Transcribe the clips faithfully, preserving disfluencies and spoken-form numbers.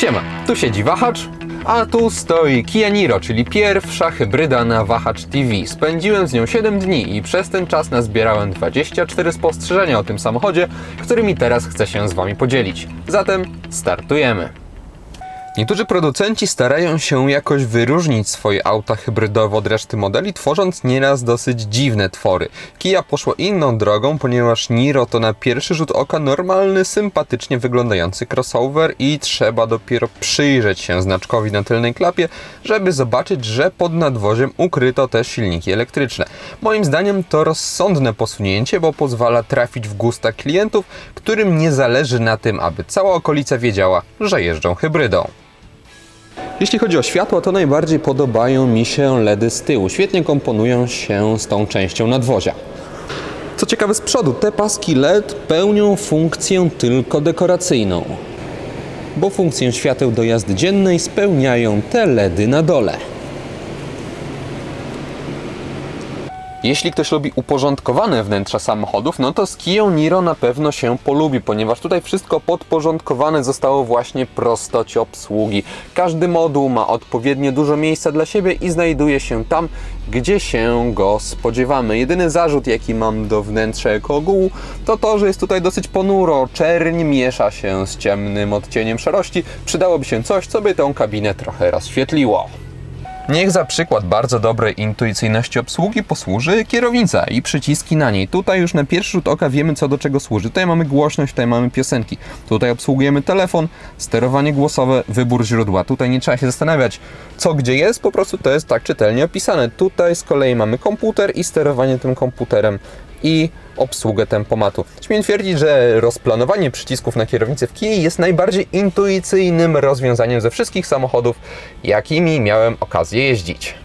Siema, tu siedzi wahacz, a tu stoi Kia Niro, czyli pierwsza hybryda na Wahacz T V. Spędziłem z nią siedem dni i przez ten czas nazbierałem dwadzieścia cztery spostrzeżenia o tym samochodzie, którymi teraz chcę się z Wami podzielić. Zatem startujemy. Niektórzy producenci starają się jakoś wyróżnić swoje auta hybrydowe od reszty modeli, tworząc nieraz dosyć dziwne twory. Kia poszła inną drogą, ponieważ Niro to na pierwszy rzut oka normalny, sympatycznie wyglądający crossover i trzeba dopiero przyjrzeć się znaczkowi na tylnej klapie, żeby zobaczyć, że pod nadwoziem ukryto też silniki elektryczne. Moim zdaniem to rozsądne posunięcie, bo pozwala trafić w gusta klientów, którym nie zależy na tym, aby cała okolica wiedziała, że jeżdżą hybrydą. Jeśli chodzi o światło, to najbardziej podobają mi się LEDy z tyłu. Świetnie komponują się z tą częścią nadwozia. Co ciekawe, z przodu te paski L E D pełnią funkcję tylko dekoracyjną, bo funkcję świateł do jazdy dziennej spełniają te LEDy na dole. Jeśli ktoś lubi uporządkowane wnętrza samochodów, no to z Kią Niro na pewno się polubi, ponieważ tutaj wszystko podporządkowane zostało właśnie prostocie obsługi. Każdy moduł ma odpowiednio dużo miejsca dla siebie i znajduje się tam, gdzie się go spodziewamy. Jedyny zarzut, jaki mam do wnętrza jako ogółu, to to, że jest tutaj dosyć ponuro. Czerń miesza się z ciemnym odcieniem szarości. Przydałoby się coś, co by tę kabinę trochę rozświetliło. Niech za przykład bardzo dobrej intuicyjności obsługi posłuży kierownica i przyciski na niej. Tutaj już na pierwszy rzut oka wiemy, co do czego służy. Tutaj mamy głośność, tutaj mamy piosenki. Tutaj obsługujemy telefon, sterowanie głosowe, wybór źródła. Tutaj nie trzeba się zastanawiać, co gdzie jest, po prostu to jest tak czytelnie opisane. Tutaj z kolei mamy komputer i sterowanie tym komputerem i obsługę tempomatu. Śmiem twierdzić, że rozplanowanie przycisków na kierownicy w Kii jest najbardziej intuicyjnym rozwiązaniem ze wszystkich samochodów, jakimi miałem okazję jeździć.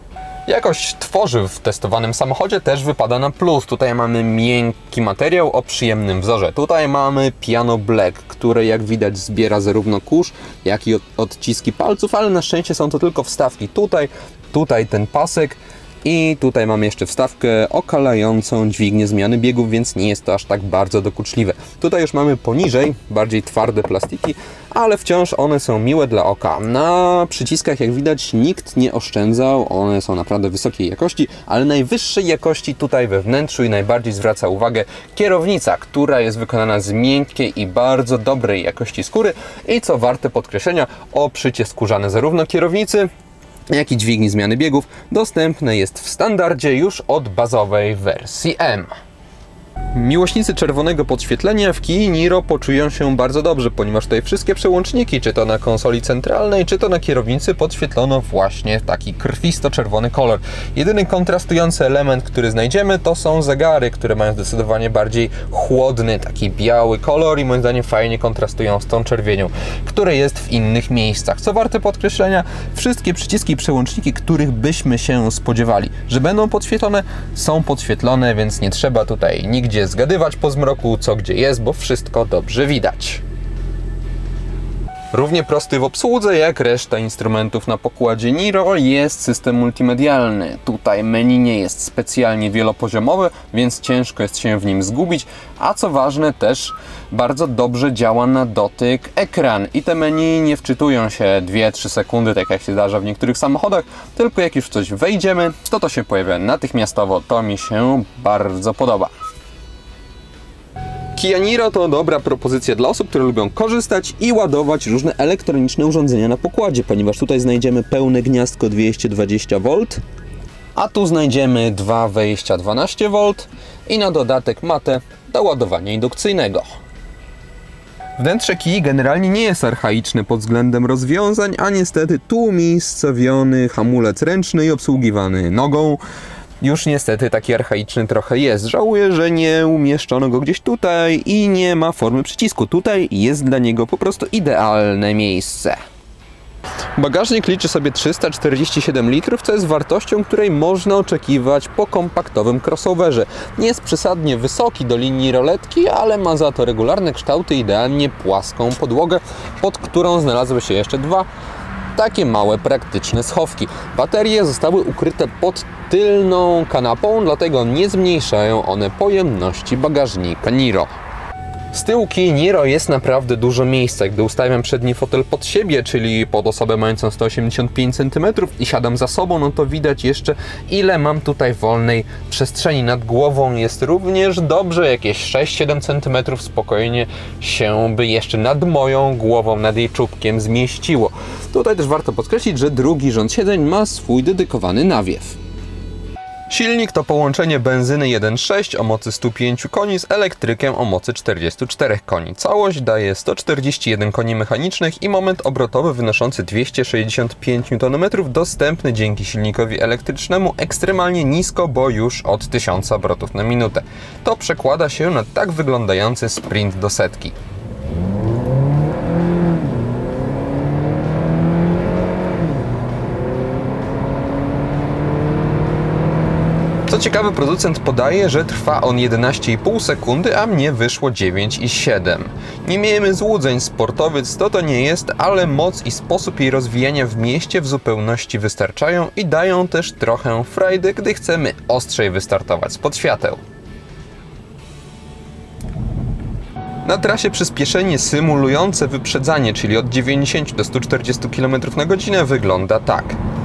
Jakość tworzyw w testowanym samochodzie też wypada na plus. Tutaj mamy miękki materiał o przyjemnym wzorze. Tutaj mamy piano black, które jak widać zbiera zarówno kurz, jak i odciski palców, ale na szczęście są to tylko wstawki. Tutaj, tutaj ten pasek. I tutaj mamy jeszcze wstawkę okalającą dźwignię zmiany biegów, więc nie jest to aż tak bardzo dokuczliwe. Tutaj już mamy poniżej bardziej twarde plastiki, ale wciąż one są miłe dla oka. Na przyciskach, jak widać, nikt nie oszczędzał, one są naprawdę wysokiej jakości, ale najwyższej jakości tutaj we wnętrzu i najbardziej zwraca uwagę kierownica, która jest wykonana z miękkiej i bardzo dobrej jakości skóry i co warte podkreślenia, obszycie skórzane zarówno kierownicy, jak i dźwigni zmiany biegów dostępne jest w standardzie już od bazowej wersji M. Miłośnicy czerwonego podświetlenia w Kii Niro poczują się bardzo dobrze, ponieważ tutaj wszystkie przełączniki, czy to na konsoli centralnej, czy to na kierownicy, podświetlono właśnie w taki krwisto-czerwony kolor. Jedyny kontrastujący element, który znajdziemy, to są zegary, które mają zdecydowanie bardziej chłodny, taki biały kolor i moim zdaniem fajnie kontrastują z tą czerwienią, która jest w innych miejscach. Co warte podkreślenia, wszystkie przyciski i przełączniki, których byśmy się spodziewali, że będą podświetlone, są podświetlone, więc nie trzeba tutaj nigdzie zgadywać po zmroku, co gdzie jest, bo wszystko dobrze widać. Równie prosty w obsłudze jak reszta instrumentów na pokładzie Niro jest system multimedialny. Tutaj menu nie jest specjalnie wielopoziomowe, więc ciężko jest się w nim zgubić, a co ważne też bardzo dobrze działa na dotyk ekran i te menu nie wczytują się dwie trzy sekundy, tak jak się zdarza w niektórych samochodach, tylko jak już w coś wejdziemy, to to się pojawia natychmiastowo. To mi się bardzo podoba. Kia Niro to dobra propozycja dla osób, które lubią korzystać i ładować różne elektroniczne urządzenia na pokładzie, ponieważ tutaj znajdziemy pełne gniazdko dwieście dwadzieścia wolt, a tu znajdziemy dwa wejścia dwanaście wolt i na dodatek matę do ładowania indukcyjnego. Wnętrze Kii generalnie nie jest archaiczne pod względem rozwiązań, a niestety tu umiejscowiony hamulec ręczny i obsługiwany nogą już niestety taki archaiczny trochę jest. Żałuję, że nie umieszczono go gdzieś tutaj i nie ma formy przycisku. Tutaj jest dla niego po prostu idealne miejsce. Bagażnik liczy sobie trzysta czterdzieści siedem litrów, co jest wartością, której można oczekiwać po kompaktowym crossoverze. Nie jest przesadnie wysoki do linii roletki, ale ma za to regularne kształty, idealnie płaską podłogę, pod którą znalazły się jeszcze dwa takie małe, praktyczne schowki. Baterie zostały ukryte pod tylną kanapą, dlatego nie zmniejszają one pojemności bagażnika Niro. Z tyłu Kia Niro jest naprawdę dużo miejsca. Gdy ustawiam przedni fotel pod siebie, czyli pod osobę mającą sto osiemdziesiąt pięć centymetrów i siadam za sobą, no to widać jeszcze, ile mam tutaj wolnej przestrzeni. Nad głową jest również dobrze, jakieś sześć siedem centymetrów spokojnie się by jeszcze nad moją głową, nad jej czubkiem zmieściło. Tutaj też warto podkreślić, że drugi rząd siedzeń ma swój dedykowany nawiew. Silnik to połączenie benzyny jeden przecinek sześć o mocy stu pięciu koni z elektrykiem o mocy czterdziestu czterech koni. Całość daje sto czterdzieści jeden koni mechanicznych i moment obrotowy wynoszący dwieście sześćdziesiąt pięć niutonmetrów, dostępny dzięki silnikowi elektrycznemu ekstremalnie nisko, bo już od tysiąca obrotów na minutę. To przekłada się na tak wyglądający sprint do setki. Co ciekawe, producent podaje, że trwa on jedenaście i pół sekundy, a mnie wyszło dziewięć i siedem. Nie miejmy złudzeń, sportowiec to to nie jest, ale moc i sposób jej rozwijania w mieście w zupełności wystarczają i dają też trochę frajdy, gdy chcemy ostrzej wystartować spod świateł. Na trasie przyspieszenie symulujące wyprzedzanie, czyli od dziewięćdziesięciu do stu czterdziestu kilometrów na godzinę, wygląda tak.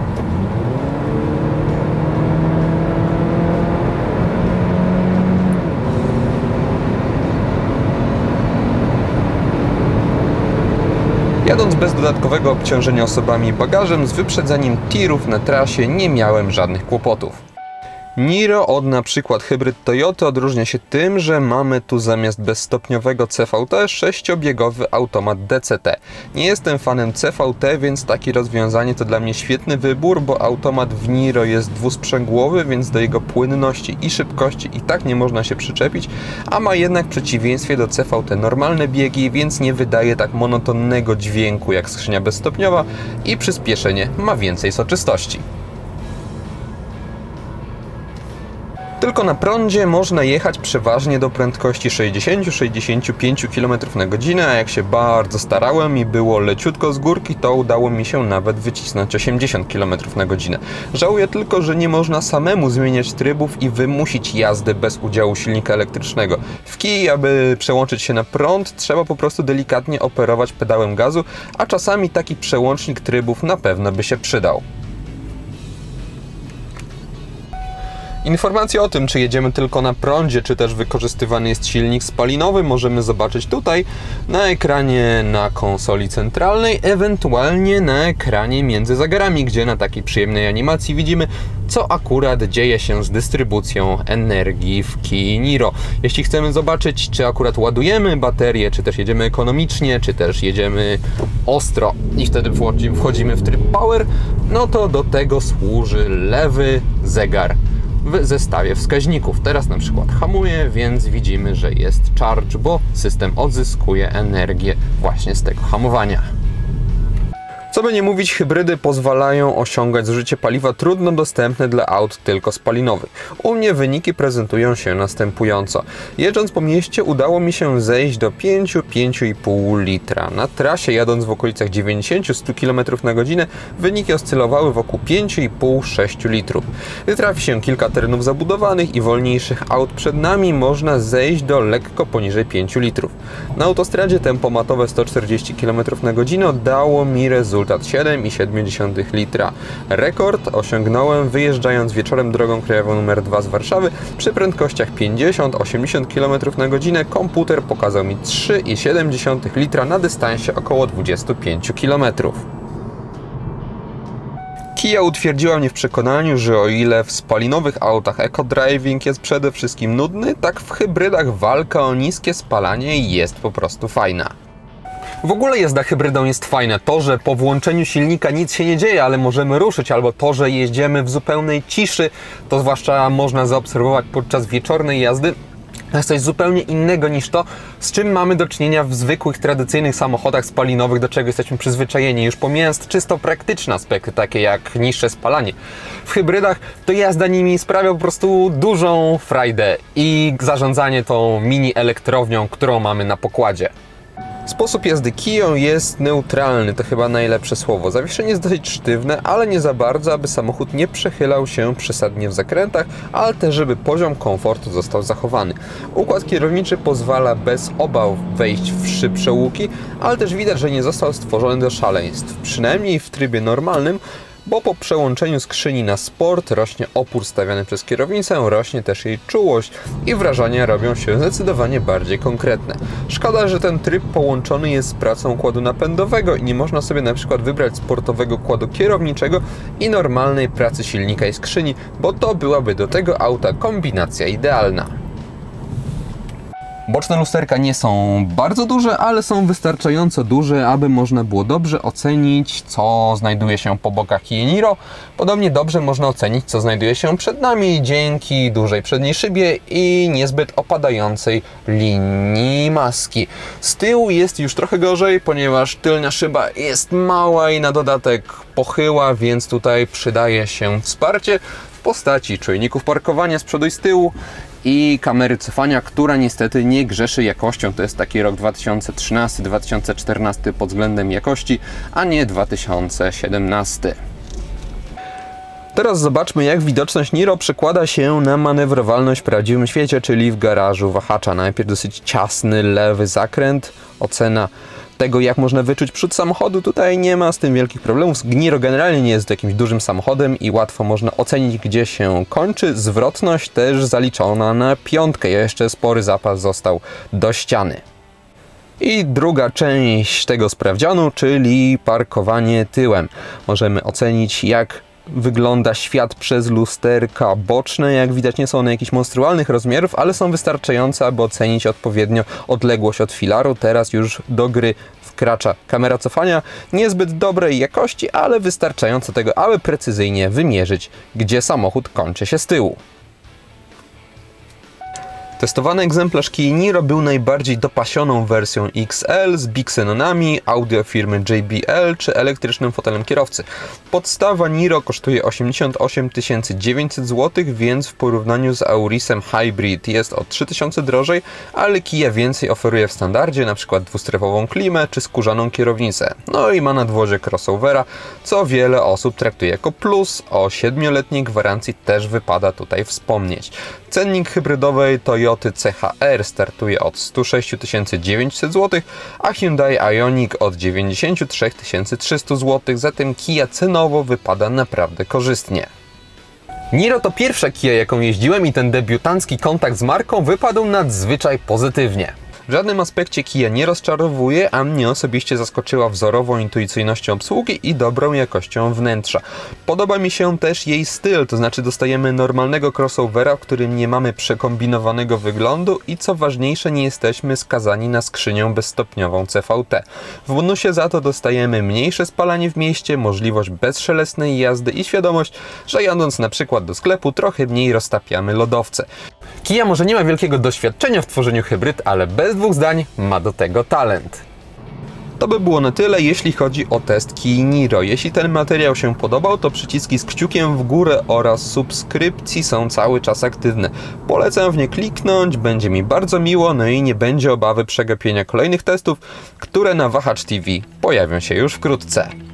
Jadąc bez dodatkowego obciążenia osobami i bagażem, z wyprzedzeniem tirów na trasie nie miałem żadnych kłopotów. Niro od na przykład hybryd Toyoty odróżnia się tym, że mamy tu zamiast bezstopniowego C V T sześciobiegowy automat D C T. Nie jestem fanem C V T, więc takie rozwiązanie to dla mnie świetny wybór, bo automat w Niro jest dwusprzęgłowy, więc do jego płynności i szybkości i tak nie można się przyczepić, a ma jednak w przeciwieństwie do C V T normalne biegi, więc nie wydaje tak monotonnego dźwięku jak skrzynia bezstopniowa i przyspieszenie ma więcej soczystości. Tylko na prądzie można jechać przeważnie do prędkości sześćdziesiąt do sześćdziesięciu pięciu kilometrów na godzinę, a jak się bardzo starałem i było leciutko z górki, to udało mi się nawet wycisnąć osiemdziesiąt kilometrów na godzinę. Żałuję tylko, że nie można samemu zmieniać trybów i wymusić jazdy bez udziału silnika elektrycznego. W Kii, aby przełączyć się na prąd, trzeba po prostu delikatnie operować pedałem gazu, a czasami taki przełącznik trybów na pewno by się przydał. Informacje o tym, czy jedziemy tylko na prądzie, czy też wykorzystywany jest silnik spalinowy, możemy zobaczyć tutaj na ekranie na konsoli centralnej, ewentualnie na ekranie między zegarami, gdzie na takiej przyjemnej animacji widzimy, co akurat dzieje się z dystrybucją energii w Kia Niro. Jeśli chcemy zobaczyć, czy akurat ładujemy baterię, czy też jedziemy ekonomicznie, czy też jedziemy ostro i wtedy wchodzimy w tryb Power, no to do tego służy lewy zegar w zestawie wskaźników. Teraz na przykład hamuje, więc widzimy, że jest charge, bo system odzyskuje energię właśnie z tego hamowania. Co by nie mówić, hybrydy pozwalają osiągać zużycie paliwa trudno dostępne dla aut tylko spalinowych. U mnie wyniki prezentują się następująco. Jeżdżąc po mieście udało mi się zejść do pięciu do pięciu i pół litra. Na trasie jadąc w okolicach dziewięćdziesięciu do stu kilometrów na godzinę wyniki oscylowały wokół pięciu i pół do sześciu litrów. Gdy trafi się kilka terenów zabudowanych i wolniejszych aut przed nami, można zejść do lekko poniżej pięciu litrów. Na autostradzie tempomatowe sto czterdzieści kilometrów na godzinę dało mi rezultat siedem i siedem dziesiątych litra. Rekord osiągnąłem wyjeżdżając wieczorem drogą krajową numer dwa z Warszawy przy prędkościach pięćdziesiąt do osiemdziesięciu kilometrów na godzinę. Komputer pokazał mi trzy i siedem dziesiątych litra na dystansie około dwudziestu pięciu kilometrów. Kia utwierdziła mnie w przekonaniu, że o ile w spalinowych autach eco-driving jest przede wszystkim nudny, tak w hybrydach walka o niskie spalanie jest po prostu fajna. W ogóle jazda hybrydą jest fajna. To, że po włączeniu silnika nic się nie dzieje, ale możemy ruszyć, albo to, że jeździmy w zupełnej ciszy, to zwłaszcza można zaobserwować podczas wieczornej jazdy, to jest coś zupełnie innego niż to, z czym mamy do czynienia w zwykłych, tradycyjnych samochodach spalinowych, do czego jesteśmy przyzwyczajeni, już pomijając czysto praktyczne aspekty, takie jak niższe spalanie. W hybrydach to jazda nimi sprawia po prostu dużą frajdę i zarządzanie tą mini elektrownią, którą mamy na pokładzie. Sposób jazdy Kiją jest neutralny, to chyba najlepsze słowo. Zawieszenie jest dosyć sztywne, ale nie za bardzo, aby samochód nie przechylał się przesadnie w zakrętach, ale też żeby poziom komfortu został zachowany. Układ kierowniczy pozwala bez obaw wejść w szybsze łuki, ale też widać, że nie został stworzony do szaleństw, przynajmniej w trybie normalnym, bo po przełączeniu skrzyni na sport rośnie opór stawiany przez kierownicę, rośnie też jej czułość i wrażenia robią się zdecydowanie bardziej konkretne. Szkoda, że ten tryb połączony jest z pracą układu napędowego i nie można sobie na przykład wybrać sportowego układu kierowniczego i normalnej pracy silnika i skrzyni, bo to byłaby do tego auta kombinacja idealna. Boczne lusterka nie są bardzo duże, ale są wystarczająco duże, aby można było dobrze ocenić, co znajduje się po bokach Kia Niro. Podobnie dobrze można ocenić, co znajduje się przed nami dzięki dużej przedniej szybie i niezbyt opadającej linii maski. Z tyłu jest już trochę gorzej, ponieważ tylna szyba jest mała i na dodatek pochyła, więc tutaj przydaje się wsparcie w postaci czujników parkowania z przodu i z tyłu i kamery cofania, która niestety nie grzeszy jakością. To jest taki rok dwa tysiące trzynasty dwa tysiące czternasty pod względem jakości, a nie dwa tysiące siedemnasty. Teraz zobaczmy, jak widoczność Niro przekłada się na manewrowalność w prawdziwym świecie, czyli w garażu wahacza. Najpierw dosyć ciasny, lewy zakręt, ocena tego, jak można wyczuć przód samochodu. Tutaj nie ma z tym wielkich problemów. Niro generalnie nie jest jakimś dużym samochodem i łatwo można ocenić, gdzie się kończy. Zwrotność też zaliczona na piątkę. Jeszcze spory zapas został do ściany. I druga część tego sprawdzianu, czyli parkowanie tyłem. Możemy ocenić, jak wygląda świat przez lusterka boczne. Jak widać, nie są one jakichś monstrualnych rozmiarów, ale są wystarczające, aby ocenić odpowiednio odległość od filaru. Teraz już do gry wkracza kamera cofania, niezbyt dobrej jakości, ale wystarczająco tego, aby precyzyjnie wymierzyć, gdzie samochód kończy się z tyłu. Testowany egzemplarz Kia Niro był najbardziej dopasioną wersją X L z bixenonami, audio firmy J B L czy elektrycznym fotelem kierowcy. Podstawa Niro kosztuje osiemdziesiąt osiem tysięcy dziewięćset złotych, więc w porównaniu z Aurisem Hybrid jest o trzy tysiące drożej, ale Kia więcej oferuje w standardzie, np. dwustrefową klimę czy skórzaną kierownicę. No i ma nadwozie crossovera, co wiele osób traktuje jako plus. O siedmioletniej gwarancji też wypada tutaj wspomnieć. Cennik hybrydowej Toyoty C H R startuje od stu sześciu tysięcy dziewięćset złotych, a Hyundai Ioniq od dziewięćdziesięciu trzech tysięcy trzystu złotych, zatem Kia cenowo wypada naprawdę korzystnie. Niro to pierwsza Kia, jaką jeździłem i ten debiutancki kontakt z marką wypadł nadzwyczaj pozytywnie. W żadnym aspekcie Kia nie rozczarowuje, a mnie osobiście zaskoczyła wzorową intuicyjnością obsługi i dobrą jakością wnętrza. Podoba mi się też jej styl, to znaczy dostajemy normalnego crossovera, w którym nie mamy przekombinowanego wyglądu i co ważniejsze, nie jesteśmy skazani na skrzynię bezstopniową C V T. W bonusie za to dostajemy mniejsze spalanie w mieście, możliwość bezszelestnej jazdy i świadomość, że jadąc na przykład do sklepu trochę mniej roztapiamy lodowce. Kia może nie ma wielkiego doświadczenia w tworzeniu hybryd, ale bez dwóch zdań ma do tego talent. To by było na tyle, jeśli chodzi o test Kia Niro. Jeśli ten materiał się podobał, to przyciski z kciukiem w górę oraz subskrypcji są cały czas aktywne. Polecam w nie kliknąć, będzie mi bardzo miło, no i nie będzie obawy przegapienia kolejnych testów, które na Wahacz T V pojawią się już wkrótce.